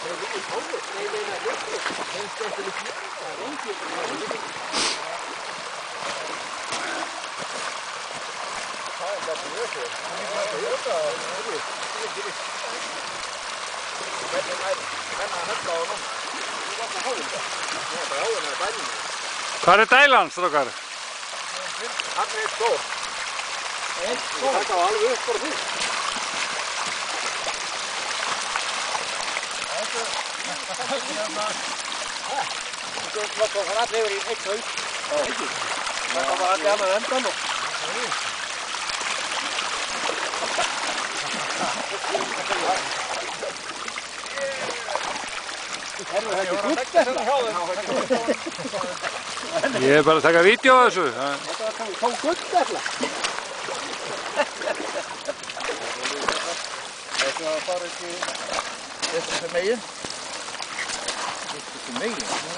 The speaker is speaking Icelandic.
Hvar dælan, strákar? Hann eitt stór. Eitt stór? Þetta var alveg upp bara fyrst. Þetta var allir yfir í eitt haug. Þetta var allir annað endan og... Ég bara að taka vídeo af þessu. Þetta var tók gullberla. Þetta var bara ekki... Þetta er megin. Þetta er megin.